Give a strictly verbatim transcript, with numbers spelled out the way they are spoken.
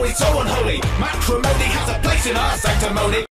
it's so unholy. Matrimony has a place in our sanctimony.